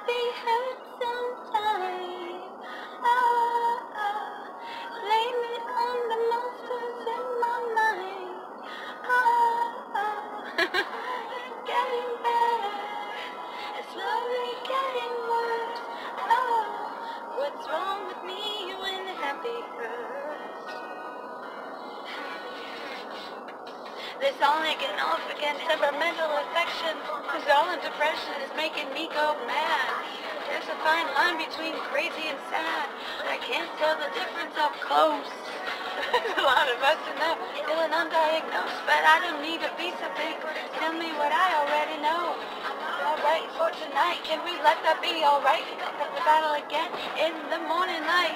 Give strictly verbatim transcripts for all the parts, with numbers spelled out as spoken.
Happy hurts sometimes. Oh, oh. Blame it on the monsters in my mind. Oh, oh. Getting better. It's slowly getting worse. Oh, what's wrong with me when happy hurts? This all again off against temperamental affection, cause all in depression is making me go mad. There's a fine line between crazy and sad, but I can't tell the difference up close. There's a lot of us in there feeling undiagnosed, but I don't need a piece of paper to tell me what I already know. Alright for tonight, can we let that be alright? Pick up the battle again in the morning light.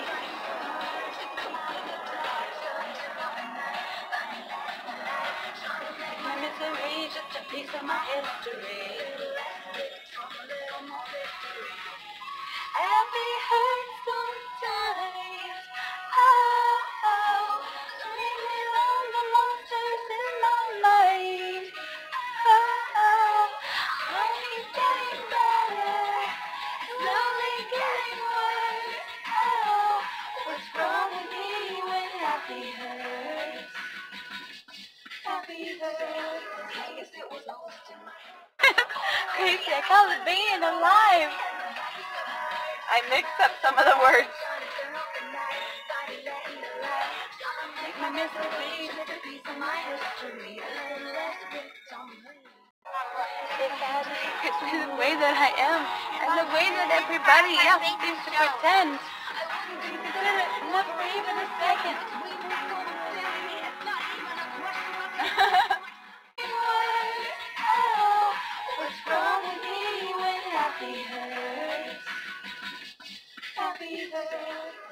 My misery, just a piece of my history. Happy hurts sometimes. Oh, oh. Leave me alone, the monsters in my mind. Oh, oh. Only getting better, slowly getting worse. Oh, what's wrong with me when happy hurts? Happy hurts. I guess it was always in my head. Crazy, I call it being alive. I mixed up some of the words. Take my misery, take a piece of my history. It's the way that I am, and the way that everybody else seems to pretend. Consider it enough for even a second. Oh, what's wrong with me when happy hurts? Happy hurts.